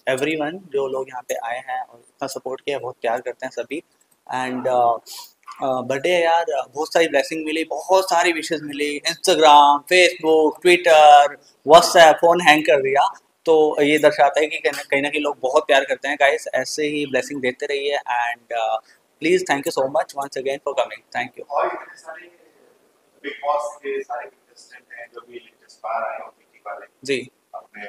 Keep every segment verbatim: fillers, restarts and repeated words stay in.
Everyone जो लोग यहाँ पे आए हैं और इतना सपोर्ट किया, बहुत प्यार करते हैं सभी। एंड बर्थडे यार बहुत सारी ब्लेसिंग मिली, बहुत सारी विशेष मिली, Instagram, Facebook, Twitter, WhatsApp, phone hang कर दिया। तो ये दर्शाता है कि कहीं ना कहीं ना कहीं लोग बहुत प्यार करते हैं। गाइस ऐसे ही ब्लेसिंग देते रहिए and please thank you so much once again for coming. Thank you. और इतने सारे बिग बॉस के सारे कंटेस्टेंट हैं जो भी लेटेस्ट बार आए हो पीटी वाले जी अपने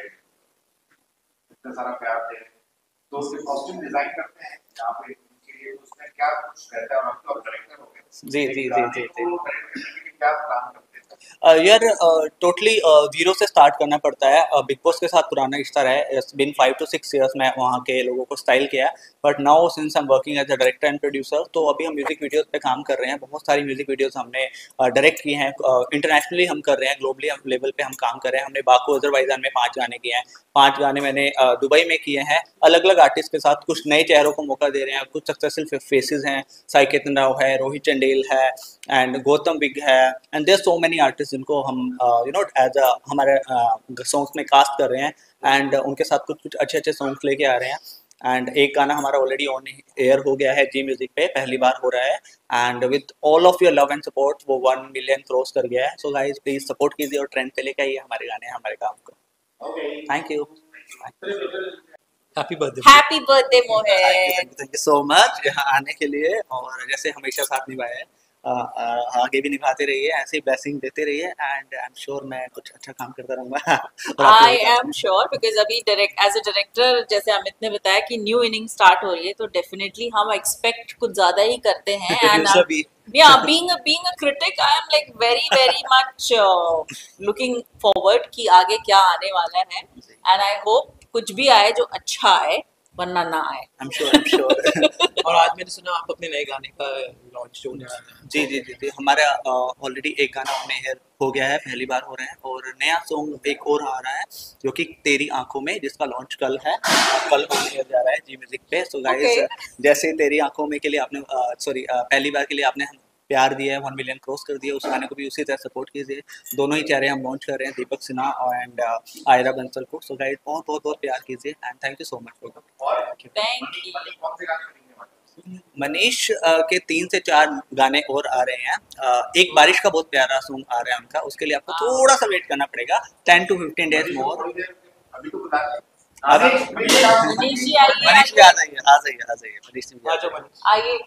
इतना सारा प्यार दे रहे हैं, तो उसके कॉस्ट्यूम डिजाइन करते हैं यहाँ पे उनके लिए, उसमें क्या कुछ रहता है? और आप तो डायरेक्टर हो गए, जी जी जी जी जी क्या प्लान करते हैं? यार टोटली जीरो से स्टार्ट करना पड़ता है। बिग बॉस के साथ पुराना रिश्ता रहा है, been five to six years में वहाँ के लोगों को स्टाइल किया है। But now since I am working as a director and producer, तो अभी हम म्यूजिक वीडियोस पे काम कर रहे हैं। बहुत सारी म्यूजिक वीडियोस हमने डायरेक्ट किए हैं, इंटरनेशनली हम कर रहे हैं, ग्लोबली लेवल पे हम काम कर रहे हैं। हमने बाकू अजरबैजान में पाँच गाने किए हैं, पाँच गाने मैंने दुबई में किए हैं अलग अलग आर्टिस्ट के साथ। कुछ नए चेहरों को मौका दे रहे हैं, कुछ सक्सेसफुल फेसेस हैं, साई केतन राव है, रोहित चंडेल है एंड गौतम विग है and there so many artist जिनको हम यू नो एज अ हमारे सॉन्ग्स में कास्ट कर रहे हैं एंड उनके साथ कुछ कुछ अच्छे अच्छे सॉन्ग्स लेके आ रहे हैं। एंड एक गाना हमारा ऑलरेडी ऑन एयर हो गया है जी म्यूजिक पे, पहली बार हो रहा है and with all of your love and support वो वन मिलियन क्रॉस कर गया है। सो गाइस प्लीज सपोर्ट कीजिए और ट्रेंड पे लेके आइए हमारे गाने, हमारे काम को। Thank you. Happy birthday. Happy birthday Mohit. Thank you so much यहाँ आने के लिए, और जैसे हमेशा साथ निभाया है आगे भी निभाते रहिए, ऐसे ही ब्लेसिंग देते रहिए एंड आई एम श्योर मैं कुछ अच्छा काम करता रहूंगा। आई एम श्योर बिकॉज अभी डायरेक्ट एज अ डायरेक्टर जैसे अमित ने बताया कि न्यू इनिंग स्टार्ट हो रही है, तो डेफिनेटली हम एक्सपेक्ट कुछ ज्यादा ही करते हैं। And yeah being a being a critic I am like very very much uh, looking forward कि आगे क्या आने वाला है and I hope कुछ भी आए जो अच्छा आए, वरना ना आए। I'm sure, I'm sure। और आज मैंने सुना आप अपने नए गाने का लॉन्च होने वाला है। जी जी जी जी हमारा ऑलरेडी एक गाना ऑन एयर हो गया है, पहली बार हो रहा है, और नया सॉन्ग एक और आ रहा है जो कि तेरी आंखों में, जिसका लॉन्च कल है, कल ऑन एयर जा रहा है जी म्यूजिक पे। So guys Okay. जैसे तेरी आंखों में के लिए आपने सॉरी पहली बार के लिए आपने प्यार दिया है, वन मिलियन क्रॉस कर दिया, उस गाने को भी उसी तरह सपोर्ट कीजिए। दोनों ही चेहरे हम लॉन्च कर रहे हैं, दीपक सिन्हा एंड आयरा बंसल को। सो गाइस बहुत बहुत बहुत प्यार कीजिए and thank you so much for coming. Thank you. कौन से गाने करेंगे हमारे? मनीष uh, के तीन से चार गाने और आ रहे हैं। uh, एक बारिश का बहुत प्यारा सॉन्ग आ रहा है उनका, उसके लिए आपको थोड़ा सा वेट करना पड़ेगा, ten to fifteen days more. अभी तो बुला रहे हैं। अभी मनीष जी आइए, मनीष भी आ जाइए, आ जाइए आ जाइए मनीष जी भी आ आज जाइए। मनीष आइए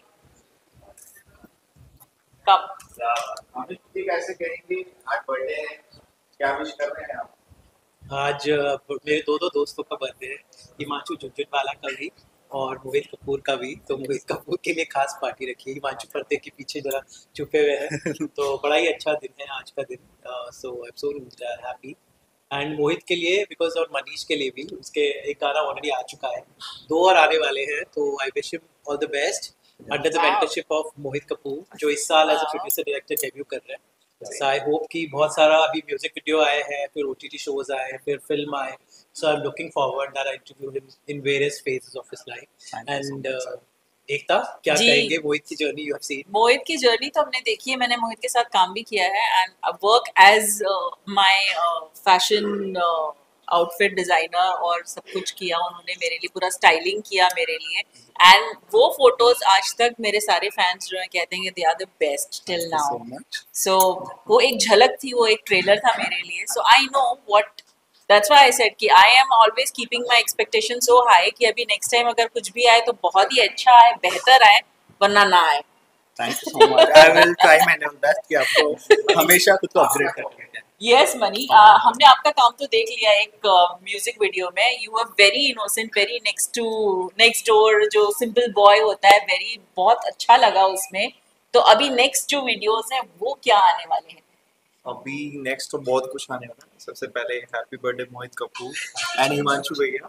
कब अभी ठीक ऐसे कहेंगे आज बर्थडे है, क्या विश कर रहे हैं आप? आज अ, मेरे दो दो दोस्तों का बर्थडे है, हिमांशु झुंझुनवाला का भी और मोहित कपूर का भी। तो मोहित कपूर के लिए खास पार्टी रखी है, हिमांशु पर्दे के पीछे जरा छुपे हुए हैं। तो बड़ा ही अच्छा दिन है आज का दिन। So I am so happy. And Mohit के लिए बिकॉज और मनीष के लिए भी, उसके एक गाना ऑलरेडी आ चुका है, दो और आने वाले हैं। तो I wish him all the best under the Wow. Mentorship of Mohit Kapoor, जो इस साल as a Wow. Producer director debut कर रहे हैं। सो आई होप कि बहुत सारा अभी म्यूजिक वीडियो आए हैं, फिर ओटीटी शोज आए, फिर फिल्म आए। So I am looking forward that I interview him in various phases of his life. Thank you so and much, sir. Ekta क्या जी। कहेंगे मोहित की journey you have seen? Mohit की जर्नी तो हमने देखी है, मैंने मोहित के साथ काम भी किया है and work as my fashion outfit designer और सब कुछ किया उन्होंने मेरे लिए, पूरा स्टाइलिंग किया मेरे लिए। एंड वो फोटोज आज तक मेरे सारे फैंस जो हैं कहते हैं they are the best till Thank you now. so much. So वो एक झलक थी, वो एक ट्रेलर था मेरे लिए। So I know what, that's why I said कि I am always keeping my expectation so high कि अभी नेक्स्ट टाइम अगर कुछ भी आए तो बहुत ही अच्छा आए, बेहतर आए, वरना ना आए। Thank you so much. I will try my level best कि आपको हमेशा खुद को अपग्रेड करके रखें। यस मनी, हमने आपका काम तो देख लिया एक म्यूजिक वीडियो में। You are very innocent, very next to next door, जो सिंपल बॉय होता है, वेरी बहुत अच्छा लगा उसमें। तो अभी नेक्स्ट जो वीडियोस हैं वो क्या आने वाले हैं? अभी नेक्स्ट तो बहुत कुछ आने वाला है। सबसे पहले happy birthday Mohit Kapoor and Himanshu भैया।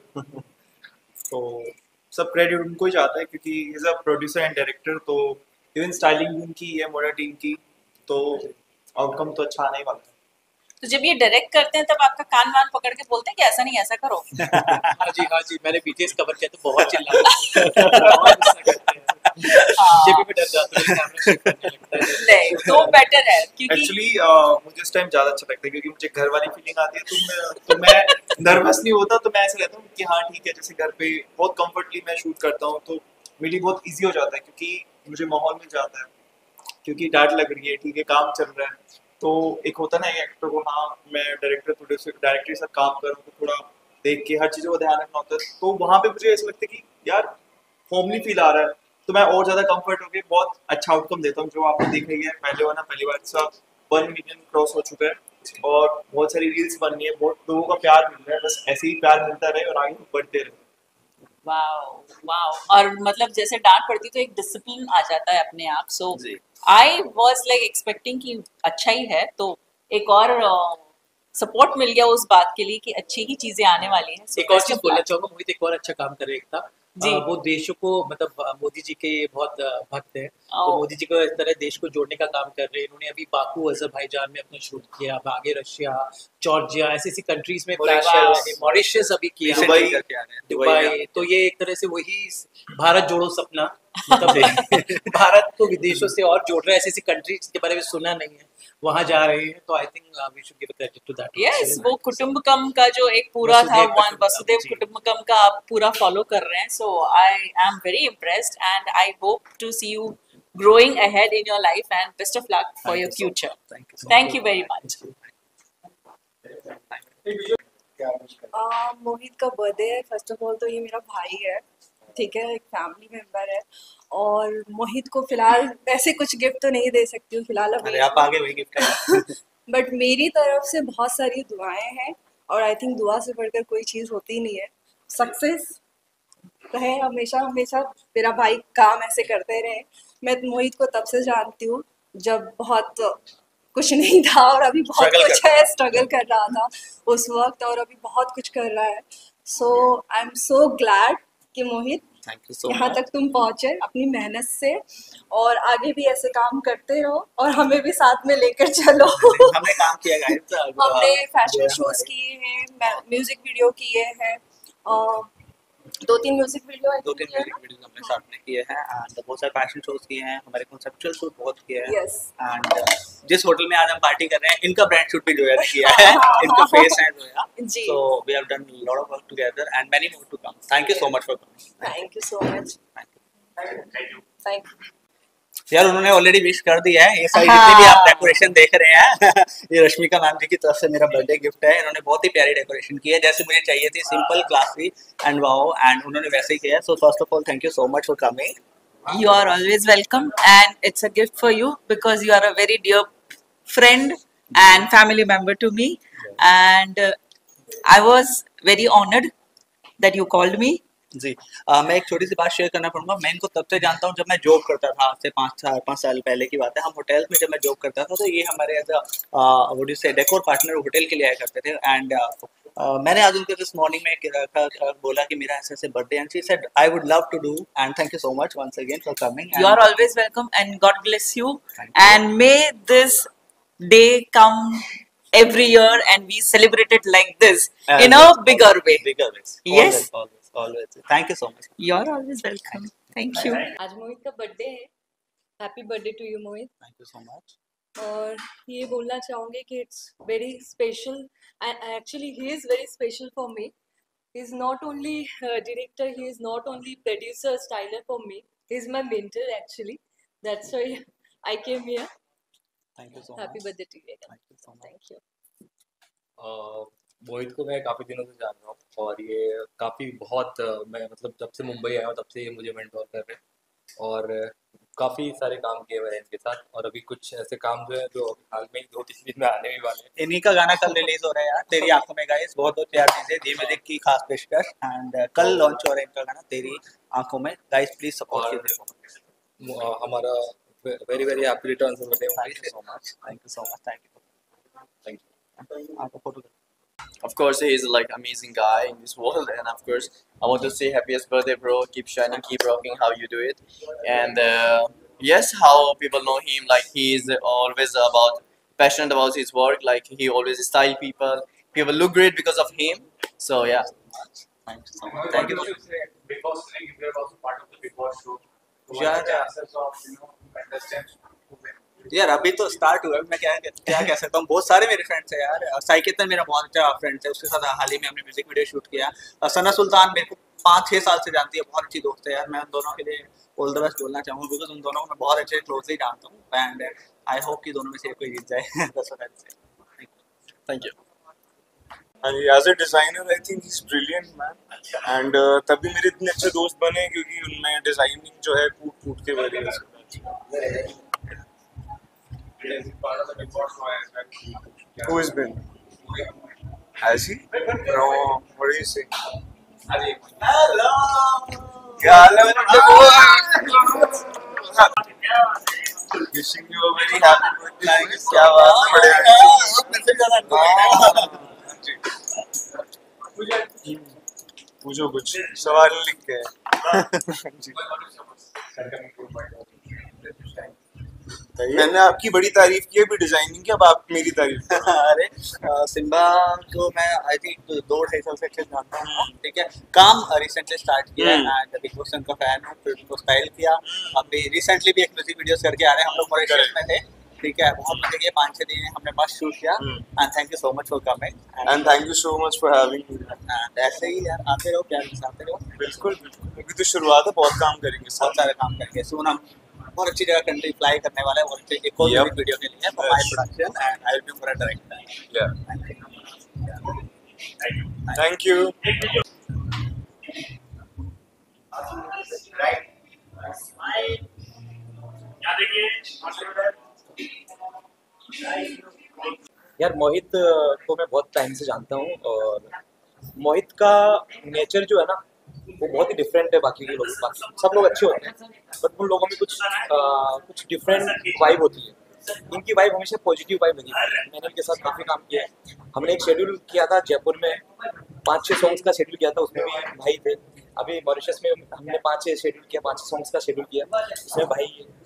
तो सब क्रेडिट उनको ही जाता है क्योंकि is a producer and director. तो इवन स्टाइलिंग भी उनकी है, मोडा टीम की। तो आउटकम तो अच्छा आने ही वाला है। तो जब ये डायरेक्ट करते हैं तब आपका कान वान पकड़ के बोलते हैं कि ऐसा नहीं ऐसा करो? हाँ जी हाँ जी, मैंने बीटीएस कवर किया तो बहुत चिल्ला बहुत गुस्सा करते हैं। मुझे भी मैं डर जाता हूँ कैमरा शिफ्ट करने लगता है। नहीं तो बेटर है क्योंकि एक्चुअली मुझे इस टाइम ज्यादा अच्छा लगता है क्योंकि मुझे घर वाली फीलिंग आती है, तो मैं तो मैं नर्वस नहीं होता, तो मैं ऐसे रहता हूँ कि हाँ ठीक है, जैसे घर पे बहुत कंफर्टली मैं शूट करता हूँ तो मेरे लिए बहुत इजी हो जाता है क्योंकि मुझे माहौल मिल जाता है, क्योंकि डांट लग रही है, ठीक है काम चल रहा है, तो एक होता है ना एक्टर को, हाँ मैं डायरेक्टर प्रोड्यूसर डायरेक्टर के साथ काम करूँ तो थोड़ा देख के हर चीज़ों को ध्यान रखना होता है, तो वहाँ पे मुझे ऐसा लगता है कि यार होमली फील आ रहा है, तो मैं और ज़्यादा कंफर्ट होकर बहुत अच्छा आउटकम देता हूँ। जो आपने देखा ही है, पहले वाला पहली बार सा वन मिलियन क्रॉस हो चुका है और बहुत सारी रील्स बन रही है, बहुत लोगों का प्यार मिल रहा है, बस ऐसे ही प्यार मिलता रहे और आगे बढ़ते रहे। वाओ वाओ, और मतलब जैसे डांट पड़ती तो एक डिसिप्लिन आ जाता है अपने आप। सो जी। आई वाज लाइक एक्सपेक्टिंग कि अच्छा ही है, तो एक और सपोर्ट मिल गया उस बात के लिए कि अच्छी ही चीजें आने वाली हैं। So एक और best चीज of बोलना luck. चाहूंगा, मोहित एक और अच्छा काम कर रहे एक था जी। अ, वो देशों को मतलब अ, मोदी जी के बहुत अ, भक्त हैं, तो ओ। मोदी जी को इस तरह देश को जोड़ने का काम कर रहे हैं। इन्होंने अभी बाकू अजरबैजान में अपना शूट किया, अब आगे रशिया, जॉर्जिया, ऐसी ऐसी कंट्रीज में प्लान कर रहे हैं, मॉरिशस अभी किया, दुबई करके आ रहे हैं, दुबई में दुबई, तो ये एक तरह से वही भारत जोड़ो सपना, मतलब भारत को विदेशों से और जोड़ रहा है। ऐसी ऐसी कंट्रीज के बारे में सुना नहीं है, वहां जा रहे हैं, तो I think we should give credit to that. Yes, वो कुटुंबकम का जो एक पूरा था, वसुदेव वन कुटुंबकम, वसुदेव जी। कुटुंबकम का आप पूरा फॉलो कर रहे हैं। So I am very impressed and I hope to see you growing ahead in your life and best of luck for your future. Thank you so Thank you very much. आ, मोहित का birthday है। First of all तो ये मेरा भाई है, ठीक है, एक फैमिली मेंबर है, और मोहित को फिलहाल वैसे कुछ गिफ्ट तो नहीं दे सकती हूँ फिलहाल अरे आप आगे वही गिफ्ट है। बट मेरी तरफ से बहुत सारी दुआएं हैं, और आई थिंक दुआ से बढ़कर कोई चीज़ होती नहीं है। सक्सेस रहे हमेशा हमेशा, मेरा भाई काम ऐसे करते रहे। मैं मोहित को तब से जानती हूँ जब बहुत कुछ नहीं था, और अभी बहुत Struggle कुछ कर है, स्ट्रगल कर रहा था उस वक्त, और अभी बहुत कुछ कर रहा है। So I am so glad कि मोहित थैंक यू सो यहाँ मच। तक तुम पहुँचे अपनी मेहनत से, और आगे भी ऐसे काम करते रहो और हमें भी साथ में लेकर चलो। हमने काम किया गाइस, हमने फैशन जो शोज हमारे- किए हैं, म्यूजिक वीडियो किए हैं, और दो तीन म्यूजिक वीडियो दो तीन म्यूजिक वीडियोस हमने साथ में किए हैं, एंड बहुत सारे फैशन शोज किए हैं, हमारे कॉन्सेप्चुअल शूट बहुत किए हैं। यस। एंड जिस होटल में आज हम पार्टी कर रहे हैं, इनका ब्रांड शूट भी जोया ने किया है, इनका फेस है Zoya. Ji. So we have done lot of work together and many more to come. Thank you so much for coming. Thank you so much. Thank you. यार उन्होंने ऑलरेडी विश कर दिया है, ये सारी हाँ। जितनी भी आप डेकोरेशन देख रहे हैं ये रश्मिका मैम जी की तरफ से मेरा बर्थडे गिफ्ट है। इन्होंने बहुत ही प्यारी डेकोरेशन की है, जैसे मुझे चाहिए थी, simple classy and wow, and उन्होंने वैसे ही किया है। So first of all thank you so much for coming. You are always welcome, and it's a gift for you because you are a very dear friend and family member to me. And uh, I was very honored that you called me. जी uh, मैं एक छोटी सी बात share करना पड़ूंगा। मैं इनको तब से जानता हूँ जब मैं जॉब करता था, आज से पाँच चार पाँच साल पहले की बात है। हम होटल्स में जब मैं जॉब करता था, तो ये हमारे एज अ से डेकोर पार्टनर होटल के लिए आया करते थे। एंड uh, मैंने आज उनको दिस मॉर्निंग में बोला कि मेरा ऐसे ऐसे birthday, and she said I would love to do, and thank you so much once again for coming. You are always welcome, and God bless you. Thank you. And may this day come every year, and we celebrate it like this in a bigger way. Bigger ways. Yes. Always, always, always. Thank you so much. You are always welcome. Thank you. आज मोहित का birthday है। Happy birthday to you Mohit. Thank you so much. और ये बोलना चाहूँगी कि it's very special, actually he is very special for me. He is not only director, he is not only producer, styler for me, he is my mentor actually. That's why I came here. Thank you so happy much. Birthday to you. Thank you so much. Thank you. अह, मोहित को मैं काफ़ी दिनों से जान रहा हूँ और ये काफ़ी बहुत अह, मैं मतलब जब से मुंबई आया हूँ तब से ये मुझे मेंटोर कर रहे हैं और काफ़ी सारे काम किए मैंने इनके साथ और अभी कुछ ऐसे काम जो है जो हाल में ही दो तीन दिन में आने भी वाले हैं। इन्हीं का गाना कल रिलीज हो रहा है यार, तेरी आंखों में गाइस, बहुत बहुत प्यार दीजिए जी म्यूजिक की खास पेशकश। एंड कल लॉन्च हो रहा है इनका गाना तेरी आंखों में, गाइस प्लीज सपोर्ट और कीजिए। अह, हमारा वेरी वेरी हैप्पी रिटर्न से birthday thank you so much, thank you so much, thank you. Thank you. आपको photo Of course, he is like amazing guy in this world, and of course, I want to say happiest birthday, bro. Keep shining, keep rocking how you do it, and uh, yes, how people know him, like he is always about passionate about his work. Like he always style people. People look great because of him. So yeah. Thank you so much, thank you. Big Boss saying if you are also part of the Big Boss show, यार यार अभी तो start हुआ है, मैं क्या क्या कह सकता हूँ, बहुत सारे मेरे फ्रेंड्स हैं यार। साई कितन मेरा बहुत अच्छा फ्रेंड है, उसके साथ हाल ही में हमने म्यूजिक वीडियो शूट किया। सना सुल्तान मेरे को पाँच छः साल से जानती है, बहुत अच्छी दोस्त है यार। मैं उन दोनों के लिए ऑल द बेस्ट बोलना चाहूँगा, बिकॉज उन दोनों को मैं बहुत अच्छे क्लोजली जानता हूँ एंड आई होप कि दोनों में से कोई जीत जाए। Thank you. And as a designer, I think he's brilliant, man. And uh, तभी मेरे इतने अच्छे दोस्त बने क्योंकि उनमें डिजाइनिंग जो है कूट कूट के भरी है। Who has been? Has he? No. What do you say? Hello. Wishing you a very happy birthday. क्या बात है? पूछो कुछ सवाल लिख के। मैंने आपकी बड़ी तारीफ की है, अभी डिजाइनिंग की, अब आप मेरी तारीफ। अरे सिम्बा को मैं आई थिंक दो ढाई साल से अच्छे से जानता हूँ, ठीक है। काम रिसेंटली स्टार्ट किया एंड बिग बॉस का फैन हूँ, फिर उनको स्टाइल किया। अभी रिसेंटली भी एक म्यूजिक वीडियोस करके आ रहे हैं हम लोग, मॉरिशस में थे, ठीक है। बहुत मजे किए, पाँच छः दिन हमने मस्त शूट किया and thank you so much for coming and thank you so much for having me. And ऐसे ही यार आते रहो, प्यार दिखाते रहो। बिल्कुल बिल्कुल, अभी तो शुरुआत है, बहुत काम करेंगे, बहुत सारे काम करेंगे। सून हम बहुत अच्छी जगह कंट्री फ्लाई करने वाले हैं, और अच्छे एक और Yep. वीडियो के लिए for my production and I will be for director. Thank you. यार मोहित को मैं बहुत टाइम से जानता हूँ और मोहित का नेचर जो है ना वो बहुत ही डिफरेंट है बाकी के लोगों का। सब लोग अच्छे होते हैं बट उन लोगों में कुछ आ, कुछ डिफरेंट वाइब होती है। इनकी वाइब हमेशा पॉजिटिव वाइब लगी। मैंने इनके साथ काफ़ी काम किया है। हमने एक शेड्यूल किया था जयपुर में, पाँच छः सॉन्ग्स का शेड्यूल किया था, उसमें भी भाई थे। अभी मॉरिशस में हमने पाँच छः शेड्यूल किया, पाँच छः सॉन्ग्स का शेड्यूल किया, उसमें भाई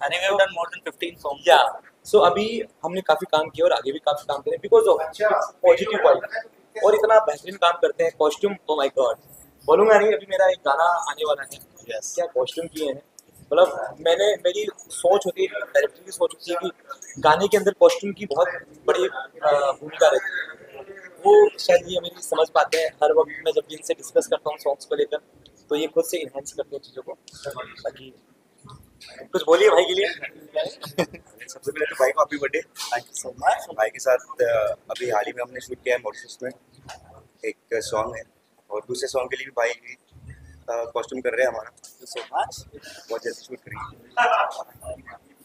या सो अभी हमने काफ़ी काम किया और आगे भी काफ़ी काम करें बिकॉज ऑफ पॉजिटिव वाइब। और इतना बेहतरीन काम करते हैं। कॉस्ट्यूम, ओ माय गॉड, बोलूँगा नहीं। अभी मेरा एक गाना आने वाला है, yes. क्या कॉस्ट्यूम किए हैं। मतलब मैंने मेरी सोच होती है, डायरेक्टर की सोच होती है कि गाने के अंदर कॉस्ट्यूम की बहुत बड़ी भूमिका रहती है। वो शायद ये मेरी समझ पाते हैं। हर वक्त मैं जब इनसे डिस्कस करता हूँ सॉन्ग्स को लेकर तो ये खुद से इन्हेंस करते हैं चीज़ों को। बाकी कुछ बोलिए भाई के लिए। सबसे पहले तो भाई को happy birthday, thank you so much. भाई के साथ अभी हाल ही में हमने शूट किया है मॉरिशस में, एक सॉन्ग है और दूसरे सॉन्ग के लिए भी भाई कॉस्ट्यूम कर रहे हैं हमारा। थैंक यू सो मच, बहुत जल्दी शूट करेंगे।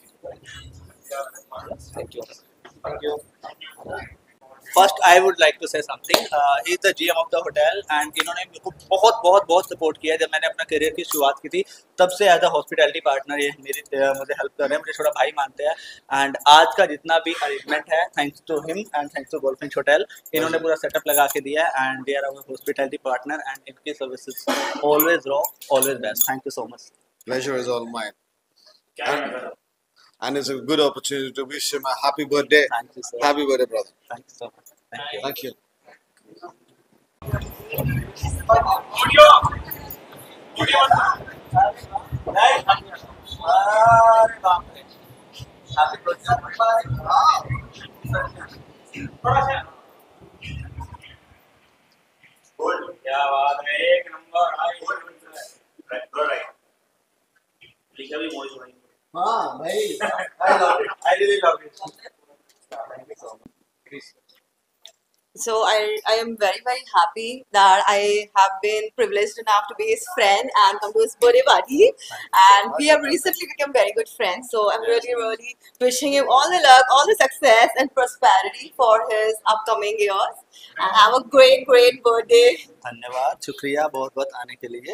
Thank you thank you. First I would like to say something, he is the GM of the hotel and इन्होंने मेरे को बहुत बहुत बहुत सपोर्ट किया है। जब मैंने अपना करियर की शुरुआत की थी तब से एज अ हॉस्पिटैलिटी पार्टनर ये मेरी uh, मुझे हेल्प कर रहे हैं, मुझे छोटा भाई मानते हैं। एंड आज का जितना भी अरेंजमेंट है thanks to him and thanks to Goldfinch hotel. इन्होंने पूरा सेटअप लगा के दिया है and they are our hospitality partner and इनकी services always raw, always best. Thank you so much. Pleasure is all mine. And, and it's a good opportunity to wish him a happy birthday. Thank you, sir. Happy birthday, brother. Thank you so much. Thank you. Thank you. क्या बात है, एक number. हाँ भाई, I love it. I really love it. Thank you so much. So I, I am very very happy that I have been privileged enough to be his friend and come to his birthday party, and we have recently become very good friends. So I'm really really wishing him all the luck, all the success and prosperity for his upcoming years, and have a great great birthday. धन्यवाद, शुक्रिया बहुत बहुत आने के लिए।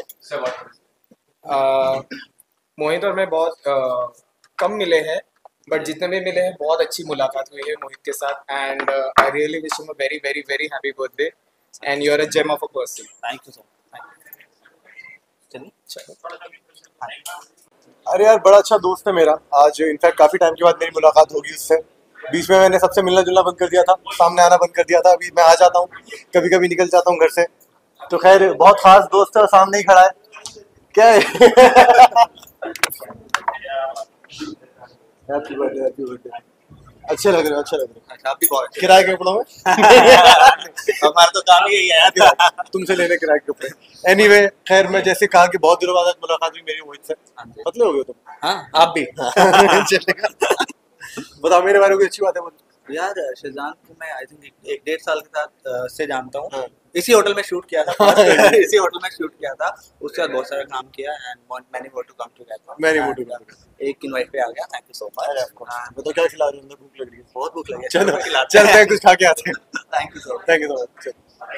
मोहित और मैं बहुत uh, कम मिले हैं बट जितने भी मिले हैं बहुत अच्छी मुलाकात हुई है मोहित के साथ and I really wish him a very very very happy birthday and you are a gem of a person. Thank you so much. अरे यार बड़ा अच्छा दोस्त है मेरा। आज इनफैक्ट काफी टाइम के बाद मेरी मुलाकात होगी उससे। बीच में मैंने सबसे मिलना जुलना बंद कर दिया था, सामने आना बंद कर दिया था। अभी मैं आ जाता हूँ, कभी कभी निकल जाता हूँ घर से। तो खैर बहुत खास दोस्त है और सामने ही खड़ा है। क्या है हैप्पी बर्थडे हैप्पी बर्थडे। अच्छे लग रहे हो अच्छे लग रहे हो। अच्छा आप भी बहुत अच्छे। किराए के कपड़ों में हमारा तो काम ही यही है यार। तुमसे लेने किराए के कपड़े। एनीवे खैर मैं जैसे कहा कि बहुत दिनों बाद आज मुलाकात हुई मेरी मोहित से। पतले हो गए तुम। हाँ आप भी। चलेगा। बताओ मेरे बारे में कोई अच्छी बात है बोलो। यार शेजान को मैं आई थिंक एक डेढ़ साल के साथ अ, से जानता हूँ। इसी होटल में शूट किया था। इसी होटल में शूट किया था। उसके बाद बहुत सारा काम किया and many more to come together. Many more to come. एक इनवाइट पे आ गया। Thank you so much. बताओ क्या खिला रहे हो? अंदर भूख लग रही है। बहुत भूख लगी है। चलो खिलाते चलते हैं। हैं कुछ खा के आते हैं। Thank you so much. Thank you so much.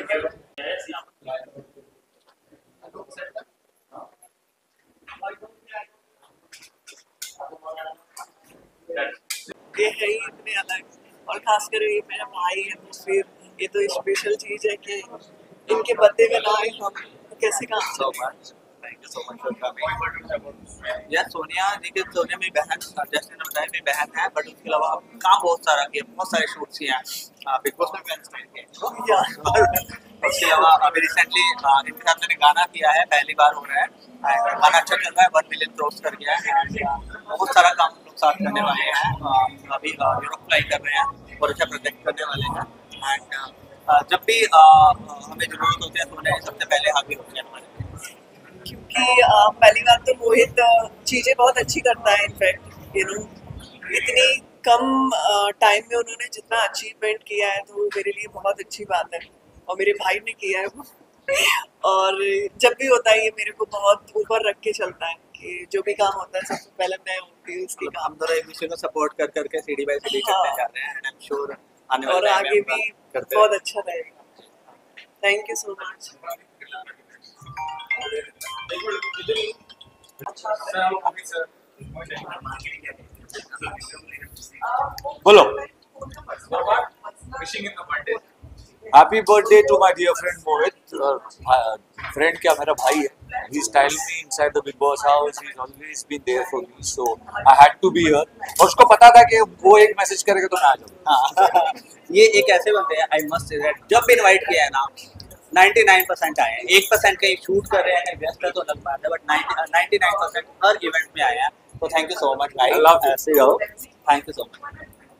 ये है ही इतने अलग और खासकर ये मेरा भाई है तो फिर ये तो स्पेशल चीज है कि इनके बर्थडे में ना आए हम कैसे काम so much. Thank you so much for coming. यार सोनिया जी के सोनिया मेरी बहन जैसे ने बताया मेरी बहन है बट उसके अलावा काम बहुत सारा किया बहुत सारे शूट्स किए हैं बिग बॉस में भी एक्सपेरिमेंट किए। उसके अलावा अभी रिसेंटली इनके साथ मैंने गाना किया है पहली बार हो रहा है गाना अच्छा चल रहा है वन मिलियन क्रॉस कर गया है बहुत सारा काम हम लोग साथ करने वाले हैं अभी यूरोप फ्लाई कर रहे हैं और अच्छा प्रोजेक्ट करने वाले हैं एंड जब भी हमें जरूरत होती है तो उन्हें सबसे पहले हाजिर होते हैं हमारे क्योंकि अ, पहली बात तो मोहित अ, चीजें बहुत अच्छी करता है इनफैक्ट यू नो इतनी कम टाइम में उन्होंने जितना अचीवमेंट किया है तो वो मेरे लिए बहुत अच्छी बात है और मेरे भाई ने किया है वो और जब भी होता है ये मेरे को बहुत ऊपर रख के चलता है कि जो भी काम होता है सबसे पहले मैं होती हूँ उसकी काम हम दोनों एक दूसरे को सपोर्ट कर करके सीढ़ी बाय सीढ़ी हाँ। करते जा रहे हैं एंड आई एम श्योर आने वाले और time में आगे हम भी करते बहुत अच्छा रहेगा थैंक यू सो मच बोलो happy birthday to my dear friend Mohit friend क्या मेरा भाई है he styled me inside the big boss house he's always been there for me so I had to be here और उसको पता था कि वो एक मैसेज करेगा तो मैं आ जाऊंगा ये एक ऐसे बंदे हैं आई मस्ट से दैट जब भी इनवाइट किया है ना निन्यानवे परसेंट आए हैं एक परसेंट कहीं शूट कर रहे हैं कहीं व्यस्त है तो अलग बात है बट निन्यानवे परसेंट हर इवेंट में आए हैं तो थैंक यू सो मच भाई I love you. ऐसे ही रहो थैंक यू सो मच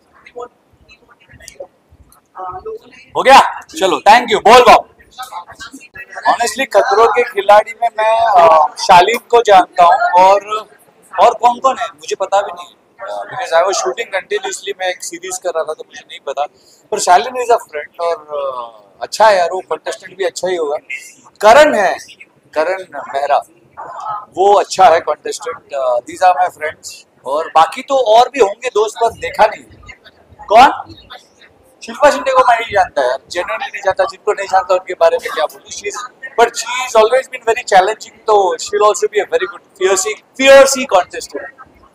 हो गया चलो थैंक यू बोल बाबू ऑनेस्टली खतरों के खिलाड़ी में मैं अ, शालीन को जानता हूँ और और कौन कौन है मुझे पता भी नहीं because I was shooting continuously मैं एक सीरीज कर रहा था तो मुझे नहीं पता पर शालीन इज अ फ्रेंड और अ, अच्छा है यार वो कंटेस्टेंट भी अच्छा ही होगा करण है करण मेहरा वो अच्छा है contestant these are my friends और बाकी तो और भी होंगे दोस्त पर देखा नहीं कौन शिल्पा शिंदे को मैं नहीं जानता यार जेन्युइनली नहीं जानता जिनको नहीं जानता उनके बारे में क्या बोलूं she is but she is always been very challenging तो she will also be a very good fierce fierce contestant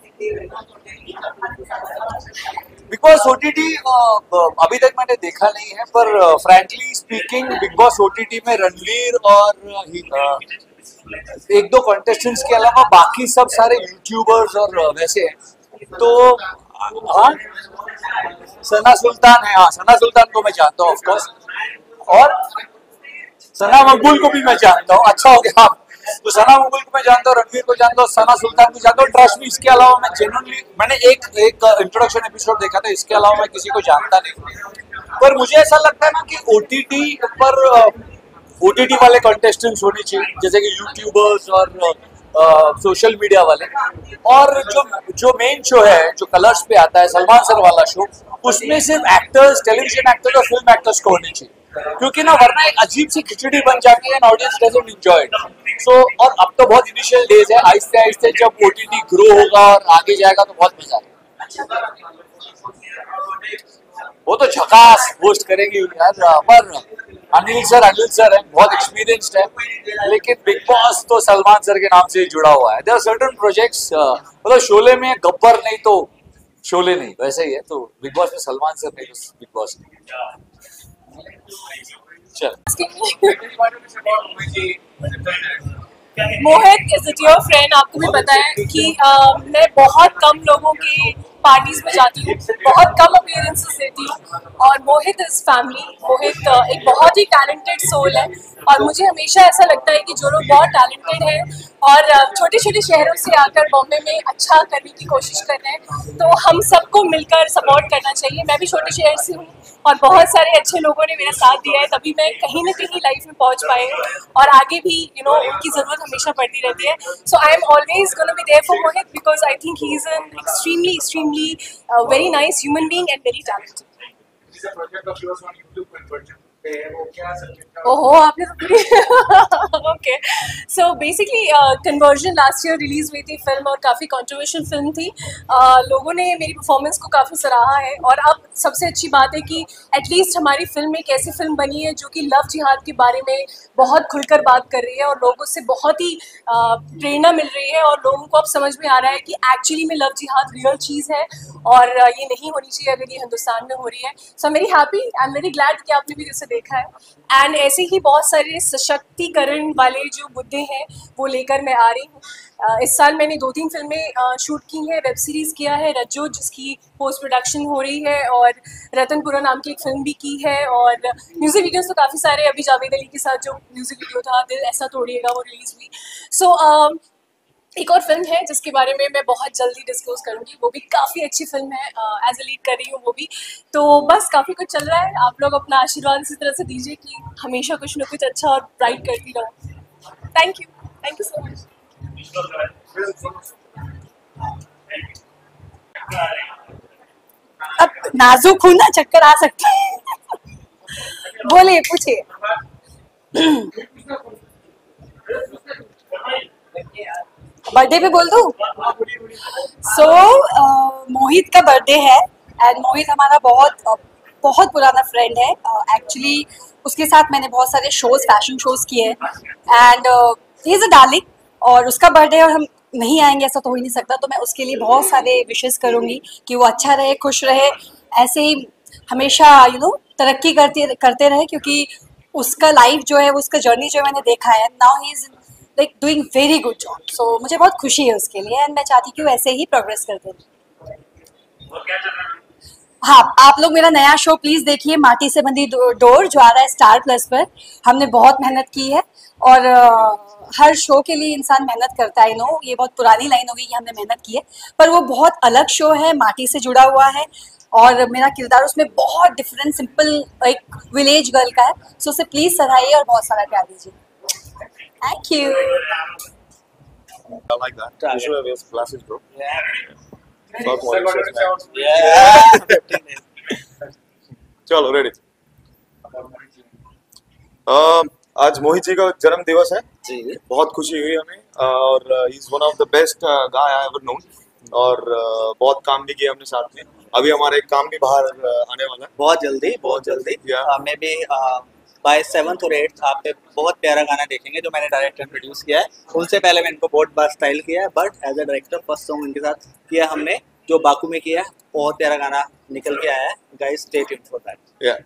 Big Boss OTT अभी तक मैंने देखा नहीं है पर frankly speaking Big Boss OTT में रणवीर और uh, एक दो कॉन्टेस्टेंट्स के अलावा बाकी सब सारे यूट्यूबर्स और uh, वैसे हैं तो हाँ सना सुल्तान है हाँ सना सुल्तान को मैं जानता हूँ ऑफ कोर्स और सना मकबूल को भी मैं जानता हूँ अच्छा हो गया आप तो सना मकबूल को मैं जानता हूँ रणवीर को जानता हूँ सना सुल्तान को जानता हूँ ट्रस्ट मी इसके अलावा मैं जेन्युइनली मैंने एक एक इंट्रोडक्शन एपिसोड देखा था इसके अलावा मैं किसी को जानता नहीं पर मुझे ऐसा लगता है ना कि ओटीटी पर ओटीटी वाले कंटेस्टेंट्स होने चाहिए जैसे कि यूट्यूबर्स और सोशल मीडिया वाले और जो जो मेन शो है जो कलर्स पे आता है सलमान सर वाला शो उसमें सिर्फ एक्टर्स टेलीविजन एक्टर्स और फिल्म एक्टर्स को होने चाहिए क्योंकि ना वरना एक अजीब सी खिचड़ी बन जाती है and audience doesn't enjoy it so और अब तो बहुत इनिशियल डेज है आहिस्ते आहिस्ते जब ओटीटी ग्रो होगा और आगे जाएगा तो बहुत मजा आएगा वो तो झकास होस्ट करेंगे यार पर अनिल सर अनिल सर है बहुत एक्सपीरियंस्ड है लेकिन बिग बॉस तो सलमान सर के नाम से ही जुड़ा हुआ है देयर आर सर्टेन प्रोजेक्ट्स मतलब शोले में गब्बर नहीं तो शोले नहीं वैसे ही है तो बिग बॉस में सलमान सर नहीं तो बिग बॉस चल Mohit is a dear friend, आपको भी पता है कि uh, मैं बहुत कम लोगों की पार्टीज में जाती हूँ, बहुत कम अपीयरेंसेस देती हूँ, और Mohit is family. Mohit uh, एक बहुत ही टैलेंटेड सोल है, और मुझे हमेशा ऐसा लगता है कि जो लोग बहुत टैलेंटेड हैं और छोटे छोटे शहरों से आकर बॉम्बे में अच्छा करने की कोशिश कर रहे हैं, तो हम सबको मिलकर सपोर्ट करना चाहिए। मैं भी छोटे शहर से हूँ और बहुत सारे अच्छे लोगों ने मेरा साथ दिया है, तभी मैं कहीं ना कहीं लाइफ में पहुँच पाई हूँ, और आगे भी यू नो उनकी ज़रूरत हमेशा पड़ती रहती है। So I am always gonna be there for Mohit, because I think he is an extremely extremely very nice human being and very talented. ओहो, आपने तो okay. So basically conversion last year release हुई थी फिल्म, और काफ़ी controversial film थी। uh, लोगों ने मेरी परफॉर्मेंस को काफ़ी सराहा है, और अब सबसे अच्छी बात है कि एटलीस्ट हमारी फिल्म एक ऐसी फिल्म बनी है जो कि लव जिहाद के बारे में बहुत खुलकर बात कर रही है, और लोगों से बहुत ही uh, प्रेरणा मिल रही है, और लोगों को अब समझ में आ रहा है कि एक्चुअली में लव जिहाद रियल चीज़ है, और uh, ये नहीं होनी चाहिए अगर ये हिंदुस्तान में हो रही है। So I am very happy, I am very glad कि आपने भी इसे देखा है। एंड ऐसे ही बहुत सारे सशक्तिकरण वाले जो मुद्दे हैं वो लेकर मैं आ रही हूँ। uh, इस साल मैंने दो तीन फिल्में शूट uh, की हैं, वेब सीरीज़ किया है रज्जो जिसकी पोस्ट प्रोडक्शन हो रही है, और रतनपुरा नाम की एक फिल्म भी की है, और म्यूज़िक वीडियोस तो काफ़ी सारे, अभी जावेद अली के साथ जो म्यूज़िक वीडियो था दिल ऐसा तोड़िएगा वो रिलीज़ हुई। सो so, uh, एक और फिल्म है जिसके बारे में मैं बहुत जल्दी डिस्क्लोज करूंगी, वो भी काफ़ी अच्छी फिल्म है, एज ए लीड कर रही हूँ वो भी। तो बस काफ़ी कुछ चल रहा है, आप लोग अपना आशीर्वाद इसी तरह से दीजिए कि हमेशा कुछ ना कुछ अच्छा और ब्राइट करती रहूँ। Thank you, thank you so much. अब नाजुक हूँ ना, चक्कर आ सकता है। बोलिए, पूछिए। बर्थडे पे बोल दूं? सो so, मोहित का बर्थडे है, एंड मोहित हमारा बहुत बहुत पुराना फ्रेंड है। एक्चुअली uh, उसके साथ मैंने बहुत सारे शोज, फैशन शोज किए हैं, and he is a darling, और उसका बर्थडे और हम नहीं आएंगे ऐसा तो हो ही नहीं सकता। तो मैं उसके लिए बहुत सारे विशेस करूँगी कि वो अच्छा रहे, खुश रहे, ऐसे ही हमेशा यू नो तरक्की करते करते रहे, क्योंकि उसका लाइफ जो है, उसका जर्नी जो है मैंने देखा है, now he is like doing very good job. So मुझे बहुत खुशी है उसके लिए, एंड मैं चाहती हूँ कि वो ऐसे ही प्रोग्रेस करते रहे। हाँ, आप लोग मेरा नया शो प्लीज़ देखिए, माटी से बंधी डोर, जो आ रहा है स्टार प्लस पर। हमने बहुत मेहनत की है, और uh, हर शो के लिए इंसान मेहनत करता है। नो, ये बहुत पुरानी लाइन होगी कि हमने मेहनत की है, पर वो बहुत अलग शो है, माटी से जुड़ा हुआ है, और मेरा किरदार उसमें बहुत डिफरेंट, सिंपल एक विलेज गर्ल का है। सो उसे प्लीज़ सराहिए और बहुत सारा प्यार दीजिए। Thank you. I like that. You should have your glasses, bro. Yeah. Stop watching. Yeah. चलो रेडी। आज मोहित जी का जन्म दिवस है जी, बहुत खुशी हुई हमें, और he is one of the best guy I ever known, और uh, बहुत काम भी किया हमने साथ में। अभी हमारा एक काम भी बाहर uh, आने वाला है बहुत जल्दी, बहुत जल्दी। मैं भी बाय सेवन्थ और एट्थ आप पे बहुत प्यारा गाना देखेंगे जो मैंने डायरेक्ट एंड प्रोड्यूस किया है। उनसे पहले मैं इनको बहुत बार स्टाइल किया है, but as a director first song उनके साथ किया हमने, जो बाकू में किया है। बहुत प्यारा गाना निकल के आया है, guys stay tuned for that. Yeah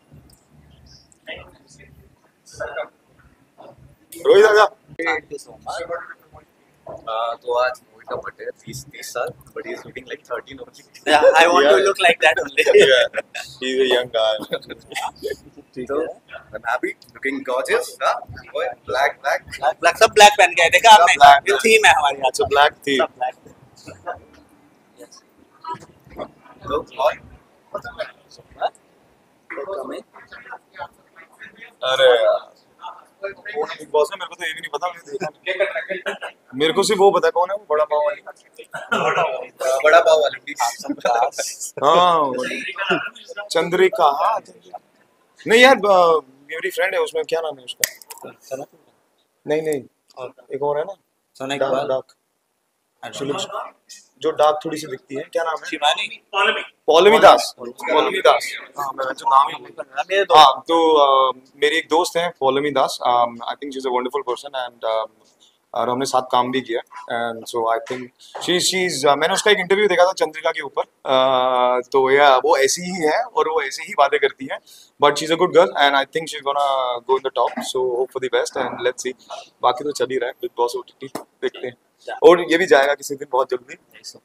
Rohit आजा। Thank you so much. तो आज मोहित का बर्थडे है, तीस तीस साल, but he is looking like thirteen only. Yeah I want to look like that only. He is a young guy. तो I'm happy, looking gorgeous, huh? Boy, black, black, black, black, सब black पहन के आए, देखा आपने? ये theme है हमारी आज। So black theme. सब black। Yes. तो और अरे यार, कौन है बिग बॉस में? मेरे को तो ये भी नहीं पता, मैंने देखा नहीं। मेरे को सिर्फ वो पता कौन है, वो बड़ा पाव वाली। बड़ा पाव वाली। हाँ, चंद्रिका। हाँ, नहीं यार, मेरी फ्रेंड है, उसमें क्या नाम है उसका? नहीं नहीं, एक और है ना, सोना डार्क डार्क, जो डार्क थोड़ी सी दिखती है, क्या नाम है? शिवानी। पौलमी पौलमी दास। पौलमी दास। हाँ, मैं जो नाम ही। हाँ, तो मेरी एक दोस्त है Paulami Das. I think she is a wonderful person, and और हमने साथ काम भी किया and so I think she she is मैंने उसका एक इंटरव्यू देखा था चंद्रिका के ऊपर uh, तो या वो ऐसी ही है और वो ऐसे ही बातें करती है but she is a good girl and I think she is gonna go in the top so hope for the best and let's see बाकी तो चल ही रहा है बिग बॉस ओटीटी देखते हैं और ये भी जाएगा किसी दिन बहुत जल्दी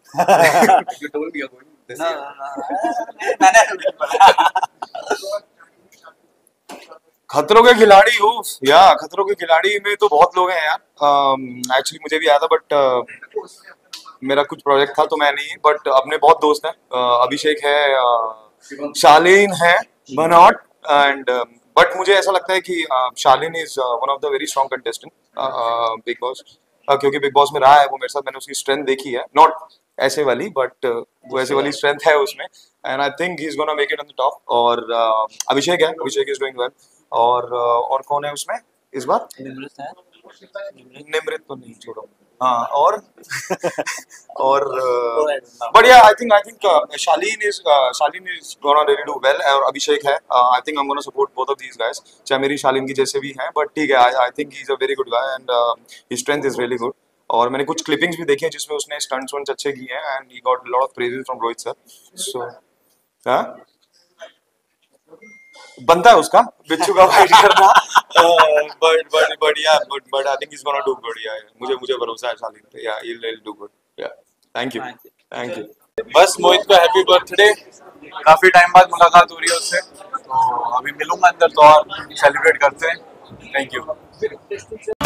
खतरों के खिलाड़ी हो या खतरों के खिलाड़ी में तो बहुत लोग हैं यार एक्चुअली um, मुझे भी आया था बट uh, मेरा कुछ प्रोजेक्ट था तो मैं नहीं बट अपने बहुत दोस्त हैं uh, अभिषेक है uh, शालीन है बनॉट एंड बट मुझे ऐसा लगता है कि uh, Shalin is one of the very strong contestant Big Boss क्योंकि बिग बॉस में रहा है वो मेरे साथ मैंने उसकी स्ट्रेंथ देखी है नॉट ऐसे वाली बट uh, वो ऐसे वाली स्ट्रेंथ है उसमें and I think he is gonna make it on the top और uh, अभिषेक है अभिषेक इज डूइंग वेल और और कौन है उसमें इस बार निमृत है निमृत तो नहीं छोड़ो हाँ और और but yeah I think I think Shalin is Shalin is gonna really do well और अभिषेक है I think I am gonna support both of these guys चाहे मेरी शालीन की जैसे भी हैं बट ठीक है I think he is a very good guy and his strength is really good और मैंने कुछ क्लिपिंग्स भी देखे हैं जिसमें उसने स्टंट्स वंट्स अच्छे किए हैं and he got lot of praises from Rohit sir so हाँ बनता है उसका बिच्छू का फाइट करना but but but yeah but but I think is gonna do good yeah मुझे मुझे भरोसा है शालीन पे yeah he will do good yeah thank you thank you बस मोहित का हैप्पी बर्थडे काफी टाइम बाद मुलाकात हो रही है उससे तो अभी मिलूंगा अंदर तो और सेलिब्रेट करते हैं थैंक यू